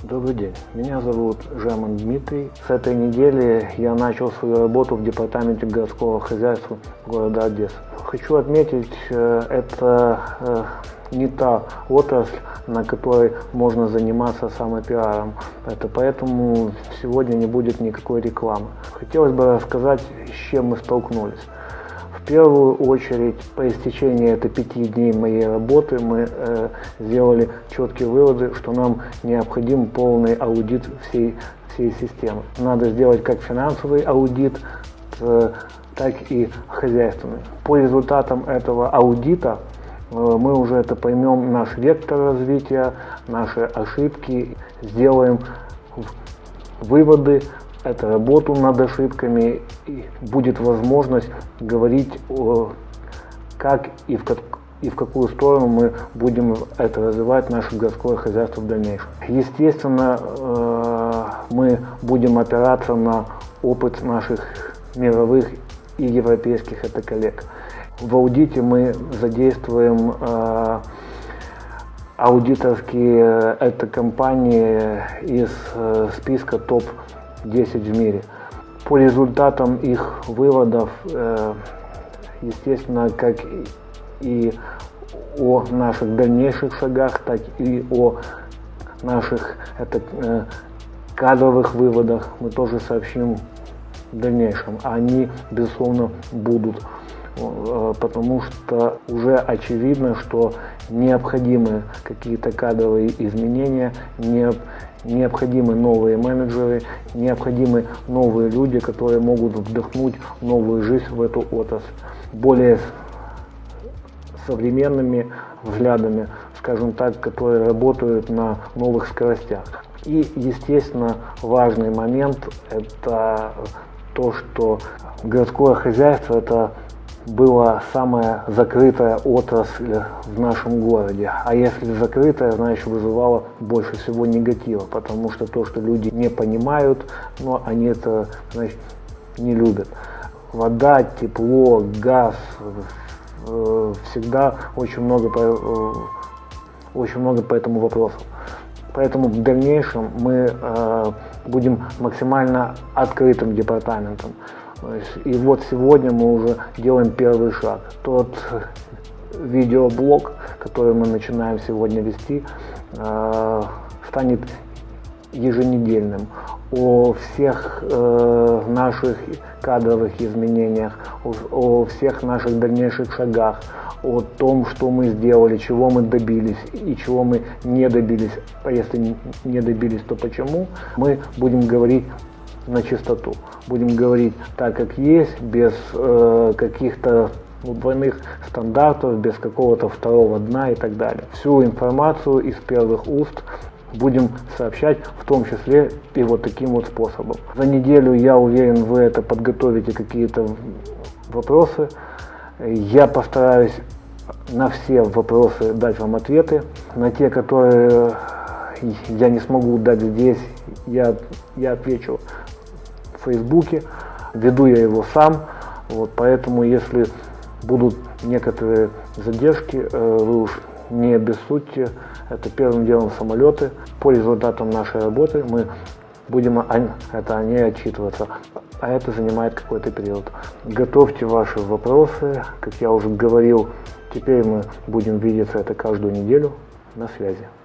Добрый день, меня зовут Жеман Дмитрий. С этой недели я начал свою работу в департаменте городского хозяйства города Одессы. Хочу отметить, это не та отрасль, на которой можно заниматься самопиаром. Поэтому сегодня не будет никакой рекламы. Хотелось бы рассказать, с чем мы столкнулись. В первую очередь, по истечении этой 5 дней моей работы мы сделали четкие выводы, что нам необходим полный аудит всей системы. Надо сделать как финансовый аудит, так и хозяйственный. По результатам этого аудита мы уже это поймем, наш вектор развития, наши ошибки, сделаем выводы, это работу над ошибками, и будет возможность говорить, как и в какую сторону мы будем это развивать, наше городское хозяйство в дальнейшем. Естественно, мы будем опираться на опыт наших мировых и европейских коллег. В аудите мы задействуем аудиторские компании из списка топ-10 в мире. По результатам их выводов, естественно, как и о наших дальнейших шагах, так и о наших кадровых выводах мы тоже сообщим в дальнейшем. Они, безусловно, будут, потому что уже очевидно, что необходимы какие-то кадровые изменения, необходимы новые менеджеры, необходимы новые люди, которые могут вдохнуть новую жизнь в эту отрасль. Более современными взглядами, скажем так, которые работают на новых скоростях. И, естественно, важный момент – это то, что городское хозяйство – это была самая закрытая отрасль в нашем городе. А если закрытая, значит, вызывала больше всего негатива, потому что то, что люди не понимают, но они это, значит, не любят. Вода, тепло, газ, всегда очень много по этому вопросу. Поэтому в дальнейшем мы будем максимально открытым департаментом. И вот сегодня мы уже делаем первый шаг. Тот видеоблог, который мы начинаем сегодня вести, станет еженедельным. О всех наших кадровых изменениях, о всех наших дальнейших шагах, о том, что мы сделали, чего мы добились и чего мы не добились. А если не добились, то почему, мы будем говорить на чистоту. Будем говорить так, как есть, без каких-то двойных стандартов, без какого-то второго дна и так далее. Всю информацию из первых уст будем сообщать, в том числе и вот таким вот способом. За неделю, я уверен, вы подготовите какие-то вопросы. Я постараюсь на все вопросы дать вам ответы. На те, которые я не смогу дать здесь, я отвечу в Фейсбуке. Веду я его сам, поэтому если будут некоторые задержки, вы уж не обессудьте. Это первым делом самолеты. По результатам нашей работы мы будем о ней отчитываться, а это занимает какой-то период. Готовьте ваши вопросы. Как я уже говорил, теперь мы будем видеться каждую неделю. На связи.